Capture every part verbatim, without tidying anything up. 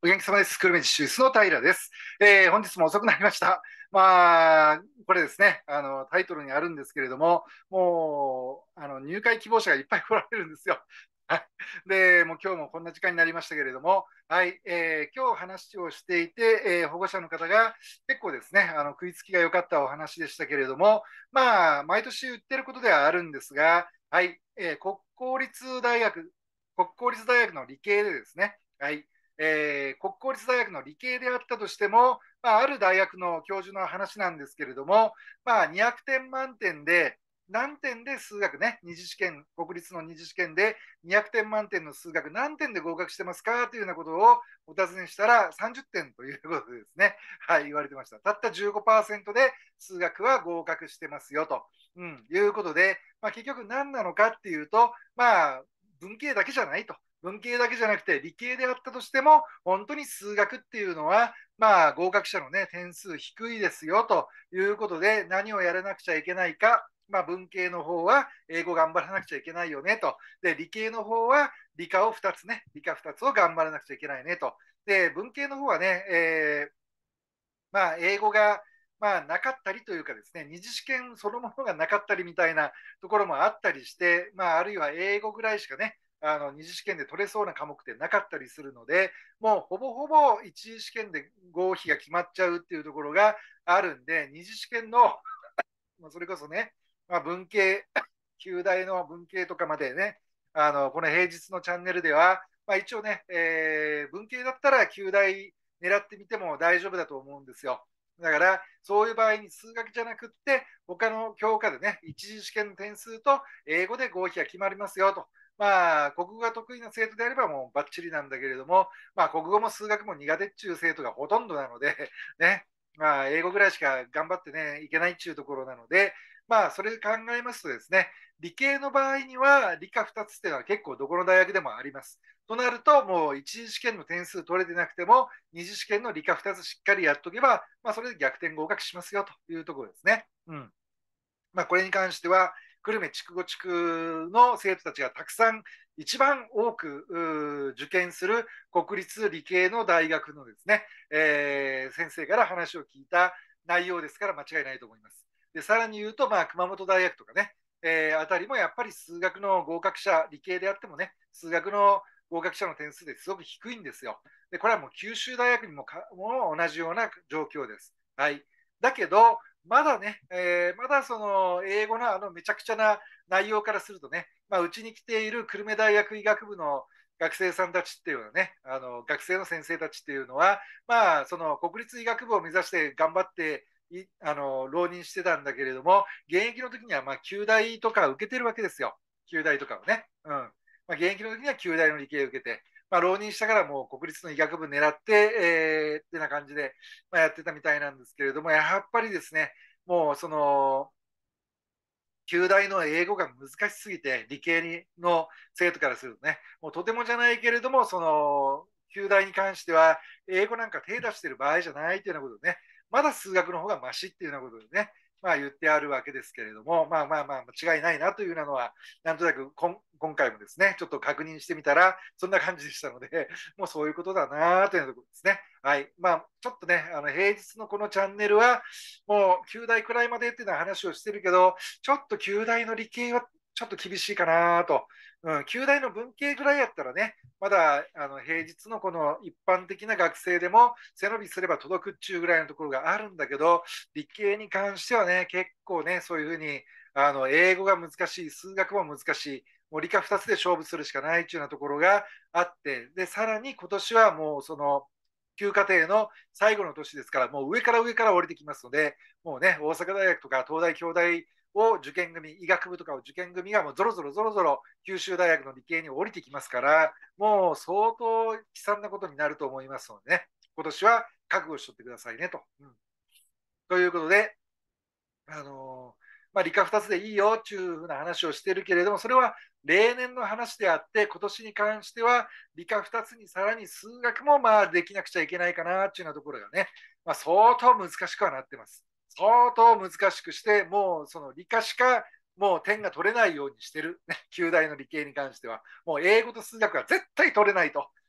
お元気様です。久留米実習室の平です。えー本日も遅くなりました。まあ、これですね、あの、タイトルにあるんですけれども、もう、あの、入会希望者がいっぱい来られるんですよ。はい。で、もう今日もこんな時間になりましたけれども、はい、えー今日話をしていて、えー保護者の方が結構ですね、あの、食いつきが良かったお話でしたけれども、まあ、毎年言ってることではあるんですが、はい、えー国公立大学、国公立大学の理系でですね、はい、えー国公立大学の理系であったとしても、まあ、ある大学の教授の話なんですけれども、まあ、にひゃくてん満点で、何点で数学ね、二次試験、国立の二次試験でにひゃくてん満点の数学何点で合格してますかというようなことをお尋ねしたらさんじゅってんということでですね、はい、言われてました。たったじゅうごパーセントで数学は合格してますよと、うん、いうことで、まあ、結局何なのかっていうと、まあ、文系だけじゃないと。文系だけじゃなくて理系であったとしても、本当に数学っていうのは、まあ、合格者のね、点数低いですよということで、何をやらなくちゃいけないか。まあ、文系の方は英語頑張らなくちゃいけないよねと。で、理系の方は理科をふたつね、理科ふたつを頑張らなくちゃいけないねと。で、文系の方はね、えーまあ、英語が、まあ、なかったりというかですね、二次試験そのものがなかったりみたいなところもあったりして、まあ、あるいは英語ぐらいしかね、あの二次試験で取れそうな科目ってなかったりするので、もうほぼほぼ一次試験で合否が決まっちゃうっていうところがあるんで、二次試験の、それこそね、まあ、文系、旧大の文系とかまでね、あのこの平日のチャンネルでは、まあ、一応ね、えー文系だったら旧大狙ってみても大丈夫だと思うんですよ。だから、そういう場合に数学じゃなくって、他の教科でね、一次試験の点数と英語で合否が決まりますよと。まあ、国語が得意な生徒であればもうバッチリなんだけれども、まあ、国語も数学も苦手っていう生徒がほとんどなので、ね、まあ、英語ぐらいしか頑張ってね、いけないっていうところなので、まあ、それで考えますとですね、理系の場合には理科ふたつっていうのは結構どこの大学でもあります。となると、もう一次試験の点数取れてなくても、二次試験の理科ふたつしっかりやっとけば、まあ、それで逆転合格しますよというところですね。うん。まあ、これに関しては、久留米筑後地区の生徒たちがたくさん、一番多く受験する国立理系の大学のですね、えー先生から話を聞いた内容ですから間違いないと思います。でさらに言うと、まあ、熊本大学とかね、えーあたりもやっぱり数学の合格者、理系であってもね、数学の合格者の点数ですごく低いんですよ。でこれはもう九州大学にもかも同じような状況です。はい。だけど、まだね、えーまだその英語のあのめちゃくちゃな内容からするとね、まあ、うちに来ている久留米大学医学部の学生さんたちっていうのはね、あの学生の先生たちっていうのは、まあ、その国立医学部を目指して頑張っていあの浪人してたんだけれども、現役の時にはまあ旧大とか受けてるわけですよ。旧大とかをね。うん。まあ、現役の時には旧大の理系を受けて、まあ、浪人したからもう国立の医学部狙って、えー、ってな感じで、まあ、やってたみたいなんですけれども、やっぱりですね、もうその、旧大の英語が難しすぎて、理系の生徒からするとね、もうとてもじゃないけれども、その、旧大に関しては、英語なんか手出してる場合じゃないというようなことでね、まだ数学の方がマシっていうようなことでね、まあ言ってあるわけですけれども、まあまあまあ間違いないなというのは、なんとなくこん今回もですね、ちょっと確認してみたら、そんな感じでしたので、もうそういうことだなというところですね。はい。まあ、ちょっとね、あの平日のこのチャンネルは、もう旧大くらいまでっていうのは話をしてるけど、ちょっと旧大の理系はちょっと厳しいかなと。うん、旧大の文系ぐらいやったらね、まだあの平日のこの一般的な学生でも背伸びすれば届くっちゅうぐらいのところがあるんだけど、理系に関してはね、結構ね、そういうふうにあの英語が難しい、数学も難しい、もう理科ふたつで勝負するしかないっていうようなところがあって、で、さらに今年はもうその、旧課程の最後の年ですから、もう上から上から降りてきますので、もうね、大阪大学とか東大、京大を受験組、医学部とかを受験組がもうぞろぞろぞろぞろ九州大学の理系に降りてきますから、もう相当悲惨なことになると思いますのでね、今年は覚悟しとってくださいねと。うん、ということで、あのまあ、理科ふたつでいいよっていうふうな話をしているけれども、それは例年の話であって、今年に関しては理科ふたつにさらに数学もまあできなくちゃいけないかなっていうようなところがね、まあ、相当難しくはなってます。相当難しくして、もうその理科しかもう点が取れないようにしてる、ね、旧大の理系に関しては、もう英語と数学は絶対取れないと。ね、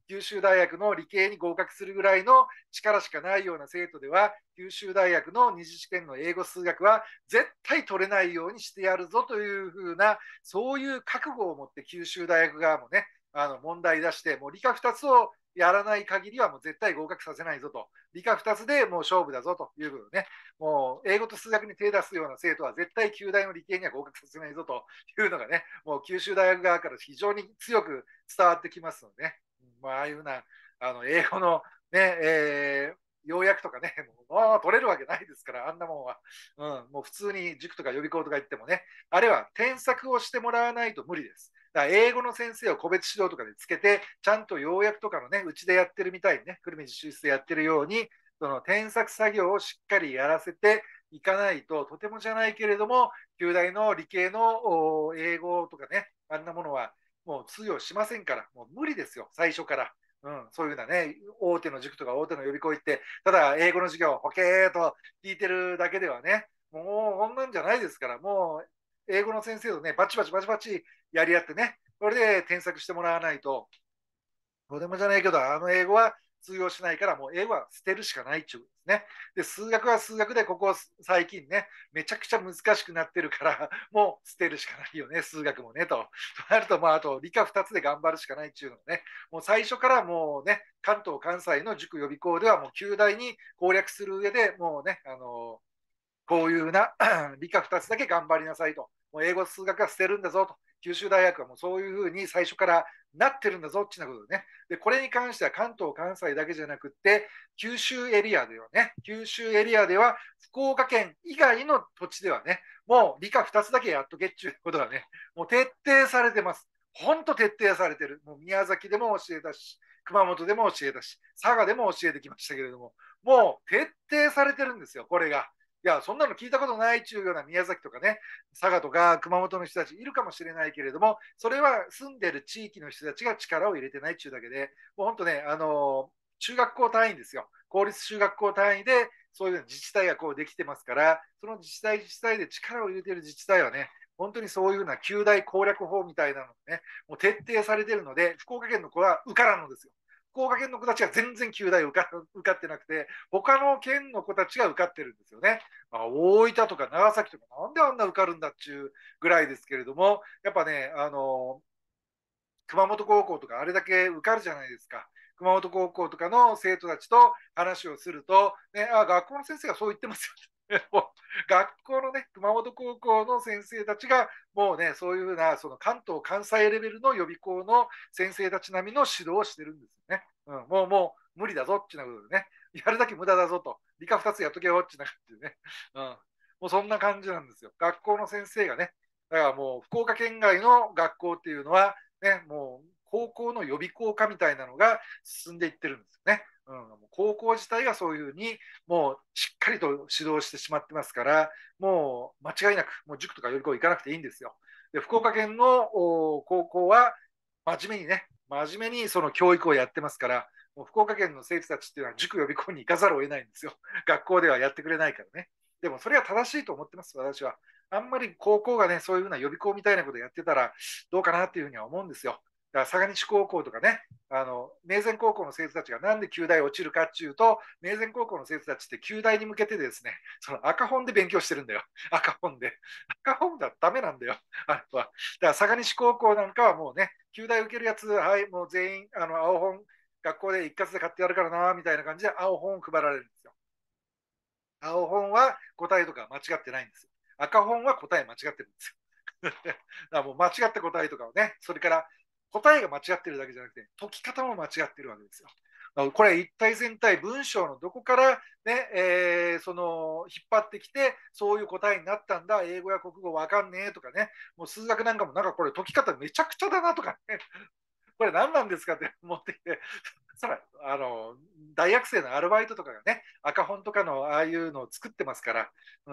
九州大学の理系に合格するぐらいの力しかないような生徒では、九州大学の二次試験の英語数学は絶対取れないようにしてやるぞというふうな、そういう覚悟を持って九州大学側もね、あの問題出して、もう理科ふたつをやらない限りはもう絶対合格させないぞと、理科ふたつでもう勝負だぞということでね、もう英語と数学に手を出すような生徒は絶対九大の理系には合格させないぞというのがね、もう九州大学側から非常に強く伝わってきますのでね、まあ、ああいうふうなあの英語のね、えー要約とかね、もう取れるわけないですから、あんなもんは。うん、もう普通に塾とか予備校とか行ってもね、あれは添削をしてもらわないと無理です。だから英語の先生を個別指導とかでつけて、ちゃんと要約とかのね、うちでやってるみたいにね、久留米自習室でやってるように、その添削作業をしっかりやらせていかないと、とてもじゃないけれども、旧大の理系の英語とかね、あんなものはもう通用しませんから、もう無理ですよ、最初から。うん、そういうようなね、大手の塾とか大手の予備校行って、ただ英語の授業をほけーと聞いてるだけではね、もうこんなんじゃないですから、もう英語の先生とね、バチバチバチバチやり合ってね、これで添削してもらわないと、どうでもじゃないけど、あの英語は通用しないから、もう英語は捨てるしかないっていうことですね。で、数学は数学で、ここ最近ね、めちゃくちゃ難しくなってるから、もう捨てるしかないよね、数学もね、と。となると、まあ、あと理科ふたつで頑張るしかないっていうのね、もう最初からもうね、関東、関西の塾予備校ではもう旧大に攻略する上でもうね、あのこういうな理科ふたつだけ頑張りなさいと。もう英語、数学は捨てるんだぞと。九州大学はもうそういうふうに最初からなってるんだぞっていうことでね。で、これに関しては関東、関西だけじゃなくって、九州エリアではね、九州エリアでは福岡県以外の土地ではね、もう理科ふたつだけやっとけっていうことがね、もう徹底されてます。ほんと徹底されてる。もう宮崎でも教えたし、熊本でも教えたし、佐賀でも教えてきましたけれども、もう徹底されてるんですよ、これが。いや、そんなの聞いたことないっていうような宮崎とかね、佐賀とか熊本の人たちいるかもしれないけれども、それは住んでる地域の人たちが力を入れてないっていうだけで、もう本当ね、あの中学校単位ですよ。公立中学校単位で、そういう自治体がこうできてますから、その自治体自治体で力を入れてる自治体はね、本当にそういうふうな旧大攻略法みたいなのね、もう徹底されてるので、福岡県の子は受からんのですよ。福岡県の子たちが全然旧大受か受かってなくて、他の県の子たちが受かってるんですよね。まあ、大分とか長崎とか、なんであんな受かるんだっていうぐらいですけれども、やっぱね、あの、熊本高校とかあれだけ受かるじゃないですか。熊本高校とかの生徒たちと話をすると、ね、あ、学校の先生がそう言ってますよ。学校のね、熊本高校の先生たちが、もうね、そういうふうな、その関東、関西レベルの予備校の先生たち並みの指導をしてるんですよね。うん、もう、もう無理だぞっていうことでね、やるだけ無駄だぞと、理科ふたつやっとけよってな感じでね、うん、もうそんな感じなんですよ。学校の先生がね、だからもう福岡県外の学校っていうのは、ね、もう高校の予備校化みたいなのが進んでいってるんですよね。うん、高校自体がそういうふうにもうしっかりと指導してしまってますから、もう間違いなくもう塾とか予備校行かなくていいんですよ。で、福岡県の高校は真面目にね、真面目にその教育をやってますから、もう福岡県の生徒たちっていうのは塾予備校に行かざるを得ないんですよ。学校ではやってくれないからね。でもそれは正しいと思ってます、私は。あんまり高校がね、そういうふうな予備校みたいなことやってたらどうかなっていうふうには思うんですよ。だから相模西高校とかね、あの明善高校の生徒たちがなんで旧大落ちるかっていうと、明善高校の生徒たちって旧大に向けてですね、その赤本で勉強してるんだよ。赤本で。赤本だとダメなんだよ。あれは。だから相模西高校なんかはもうね、旧大受けるやつ、はい、もう全員あの青本、学校で一括で買ってやるからな、みたいな感じで青本を配られるんですよ。青本は答えとか間違ってないんですよ。赤本は答え間違ってるんですよ。だからもう間違った答えとかをね、それから答えが間違ってるだけじゃなくて、解き方も間違ってるわけですよ。これ一体全体文章のどこからね、えー、その引っ張ってきてそういう答えになったんだ、英語や国語わかんねえとかね、もう数学なんかもなんかこれ解き方めちゃくちゃだなとかね、これ何なんですかって思ってきて、そらあの大学生のアルバイトとかがね、赤本とかのああいうのを作ってますから、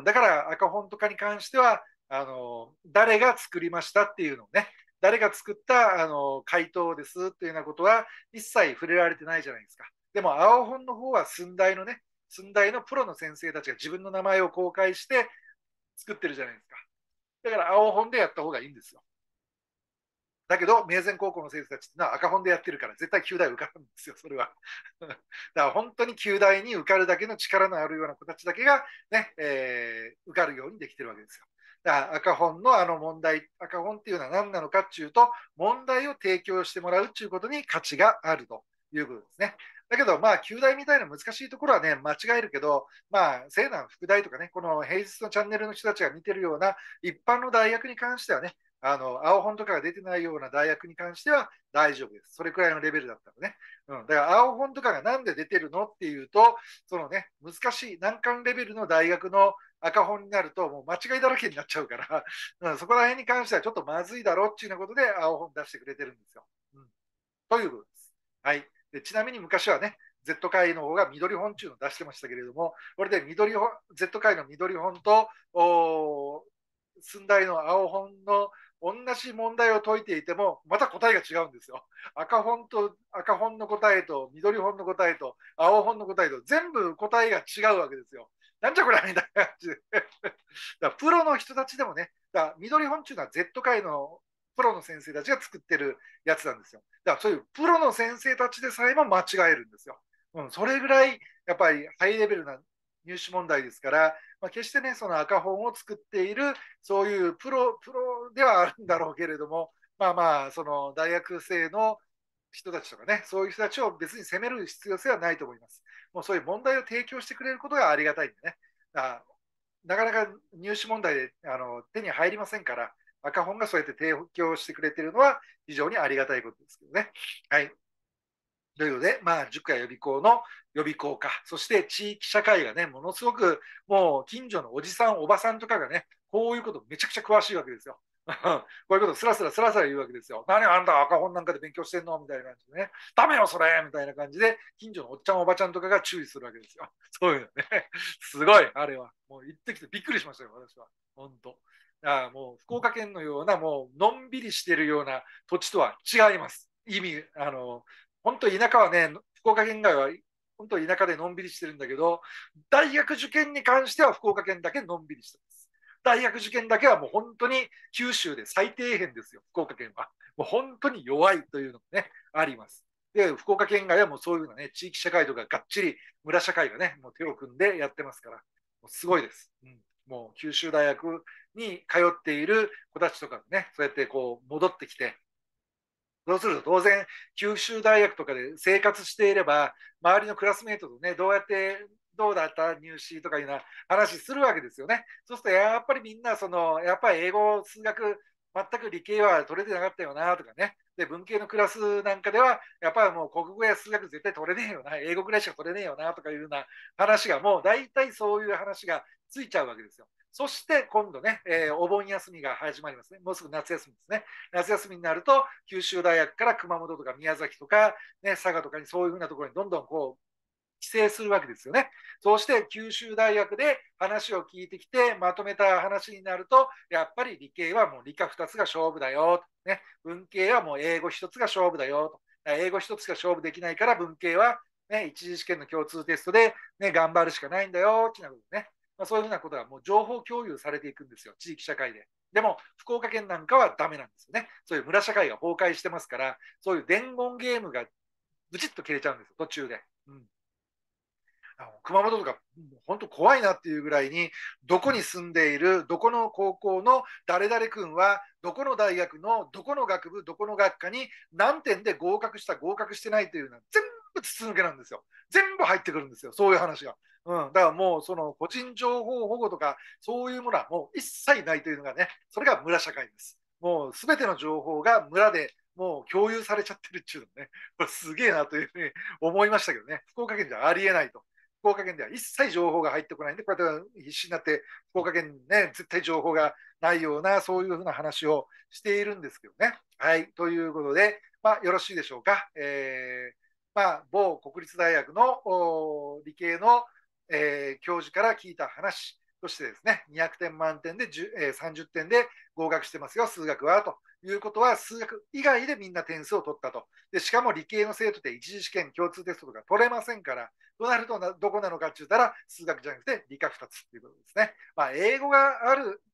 だから赤本とかに関しては、あの誰が作りましたっていうのをね、誰が作ったあの回答ですっていうようなことは一切触れられてないじゃないですか。でも青本の方は寸大のね、寸大のプロの先生たちが自分の名前を公開して作ってるじゃないですか。だから青本でやった方がいいんですよ。 だけど、明善高校の生徒たちっていうのは赤本でやってるから、絶対きゅう大受かるんですよ、それは。だから本当にきゅう大に受かるだけの力のあるような子たちだけが、ね、えー、受かるようにできてるわけですよ。だから赤本のあの問題、赤本っていうのは何なのかっていうと、問題を提供してもらうっていうことに価値があるということですね。だけど、まあ、きゅう大みたいな難しいところはね、間違えるけど、まあ、西南副大とかね、この平日のチャンネルの人たちが見てるような一般の大学に関してはね、あの、青本とかが出てないような大学に関しては大丈夫です。それくらいのレベルだったらね。うん。だから青本とかがなんで出てるのっていうと、そのね、難しい難関レベルの大学の赤本になるともう間違いだらけになっちゃうから、うん、そこら辺に関してはちょっとまずいだろうっていうようなことで青本出してくれてるんですよ。うん、ということです。はい。でちなみに昔はね、Z 会の方が緑本っていうのを出してましたけれども、これで緑本、Z 会の緑本と、お寸大の青本の同じ問題を解いていても、また答えが違うんですよ。赤本と赤本の答えと緑本の答えと青本の答えと全部答えが違うわけですよ。なんじゃこれみたいな感じで。だプロの人たちでもね、だ緑本っていうのは Z 界のプロの先生たちが作ってるやつなんですよ。だからそういうプロの先生たちでさえも間違えるんですよ。うん、それぐらいやっぱりハイレベルな入試問題ですから、まあ、決してね、その赤本を作っている、そういうプロ、プロではあるんだろうけれども、まあまあ、その大学生の人たちとかね、そういう人たちを別に責める必要性はないと思います。もうそういう問題を提供してくれることがありがたいんでね。あなかなか入試問題であの手に入りませんから、赤本がそうやって提供してくれているのは非常にありがたいことですけどね。はい。というので、まあ、塾や予備校の予備校か、そして地域社会がね、ものすごくもう近所のおじさん、おばさんとかがね、こういうことめちゃくちゃ詳しいわけですよ。こういうことスラスラスラスラ言うわけですよ。何あんた赤本なんかで勉強してんのみたいな感じでね。ダメよ、それみたいな感じで、近所のおっちゃん、おばちゃんとかが注意するわけですよ。そういうのね。すごい、あれは。もう行ってきてびっくりしましたよ、私は。本当。あもう福岡県のような、もうのんびりしているような土地とは違います。意味、あの、本当田舎はね、福岡県外は本当田舎でのんびりしてるんだけど、大学受験に関しては福岡県だけのんびりしてます。大学受験だけはもう本当に九州で最底辺ですよ、福岡県は。もう本当に弱いというのもね、あります。で、福岡県外はもうそういうのね、地域社会とかがっちり村社会がね、もう手を組んでやってますから、もうすごいです。うん、もう九州大学に通っている子たちとかね、そうやってこう戻ってきて、そうすると当然、九州大学とかで生活していれば、周りのクラスメートとね、どうやって、どうだった入試とかいうような話するわけですよね。そうすると、やっぱりみんな、その、やっぱり英語、数学、全く理系は取れてなかったよなとかね。で、文系のクラスなんかでは、やっぱりもう国語や数学絶対取れねえよな、英語ぐらいしか取れねえよなとかいうような話が、もう大体そういう話がついちゃうわけですよ。そして今度ね、えーお盆休みが始まりますね。もうすぐ夏休みですね。夏休みになると、九州大学から熊本とか宮崎とか、ね、佐賀とかにそういうふうなところにどんどんこう、帰省するわけですよね。そうして九州大学で話を聞いてきて、まとめた話になると、やっぱり理系はもう理科ふたつが勝負だよ。ね、文系はもう英語ひとつが勝負だよ。英語ひとつが勝負できないから文系は、ね、一次試験の共通テストで、ね、頑張るしかないんだよ。ってなことね。まあ、そういうふうなことがもう情報共有されていくんですよ、地域社会で。でも、福岡県なんかはダメなんですよね。そういう村社会が崩壊してますから、そういう伝言ゲームがブチッと切れちゃうんですよ、途中で。うん、熊本とか、本当怖いなっていうぐらいに、どこに住んでいる、どこの高校の誰々君は、どこの大学のどこの学部、どこの学科に何点で合格した、合格してないというのは全部筒抜けなんですよ。全部入ってくるんですよ、そういう話が。うん、だからもう、その個人情報保護とか、そういうものはもう一切ないというのがね、それが村社会です。もうすべての情報が村でもう共有されちゃってるっていうのね、これすげえなというふうに思いましたけどね、福岡県じゃありえないと。福岡県では一切情報が入ってこないんで、こうやって必死になって福岡県にね、絶対情報がないような、そういうふうな話をしているんですけどね。はい、ということで、まあ、よろしいでしょうか。えーまあ、某国立大学の理系の、えー教授から聞いた話としてですね、にひゃくてん満点でえーさんじゅってんで合格してますよ、数学はということは、数学以外でみんな点数を取ったと。でしかも理系の生徒で一次試験、共通テストとか取れませんから、となるとどこなのかって言ったら、数学じゃなくて理科ふたつっていうことですね。まあ、英語がある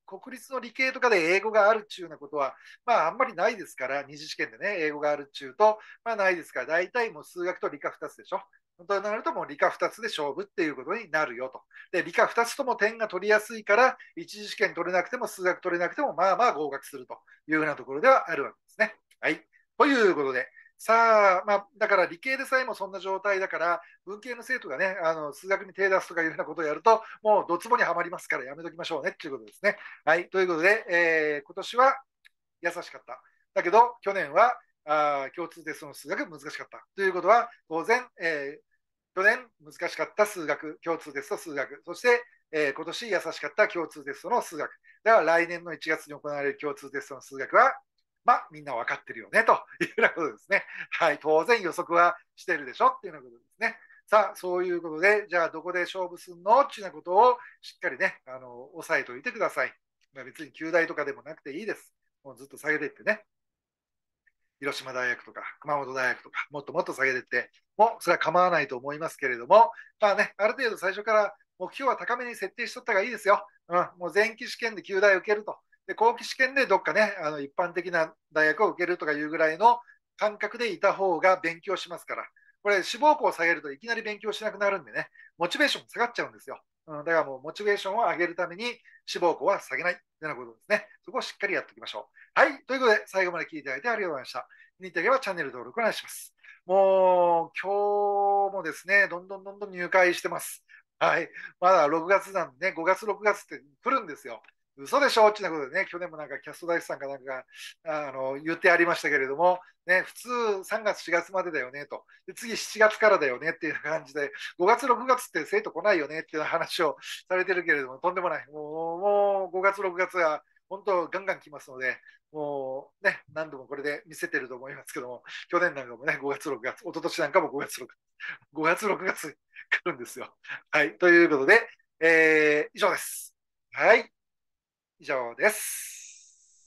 国立の理系とかで英語があるっちゅうようなことは、まあ、あんまりないですから、二次試験でね、英語があるっちゅうと、まあ、ないですから、大体もう数学と理科ふたつでしょ。本当になるともう理科ふたつで勝負っていうことになるよと。で、理科ふたつとも点が取りやすいから、一次試験取れなくても数学取れなくても、まあまあ合格するというようなところではあるわけですね。はい。ということで、さあ、まあ、だから理系でさえもそんな状態だから、文系の生徒がね、あの数学に手出すとかいうようなことをやると、もうどつぼにはまりますからやめときましょうねっていうことですね。はい。ということで、えー、今年は優しかった。だけど、去年はあ共通テストの数学難しかった。ということは、当然、えー去年難しかった数学、共通テスト数学、そして、えー今年優しかった共通テストの数学。だから来年のいちがつに行われる共通テストの数学は、まあ、みんな分かってるよね、というようなことですね。はい、当然予測はしてるでしょっていうようなことですね。さあ、そういうことで、じゃあどこで勝負するのっていうようなことをしっかりね、あの、押さえておいてください。まあ、別に旧大とかでもなくていいです。もうずっと下げていってね。広島大学とか熊本大学とかもっともっと下げていってもそれは構わないと思いますけれども、まあね、ある程度最初から目標は高めに設定しとった方がいいですよ。うん、もう前期試験できゅう大を受けると。で、後期試験でどっかね、あの一般的な大学を受けるとかいうぐらいの感覚でいた方が勉強しますから。これ、志望校を下げるといきなり勉強しなくなるんでね、モチベーション下がっちゃうんですよ。うん、だからもうモチベーションを上げるために志望校は下げないというようなことですね。そこをしっかりやっておきましょう。はい。ということで、最後まで聞いていただいてありがとうございました。気に入っていればチャンネル登録お願いします。もう、今日もですね、どんどんどんどん入会してます。はい。まだろくがつなんでね、ごがつ、ろくがつって来るんですよ。嘘でしょってなことでね、去年もなんかキャスト大師さんかなんかがあの言ってありましたけれども、ね、普通さんがつ、しがつまでだよねと。で次しちがつからだよねっていう感じで、ごがつ、ろくがつって生徒来ないよねっていう話をされてるけれども、とんでもない。もう、もうごがつ、ろくがつは本当ガンガン来ますので、もうね、何度もこれで見せてると思いますけども、去年なんかもね、ごがつ、ろくがつ、一昨年なんかもごがつ、ろくがつ、ごがつ、ろくがつ来るんですよ。はい。ということで、えー、以上です。はい。以上です。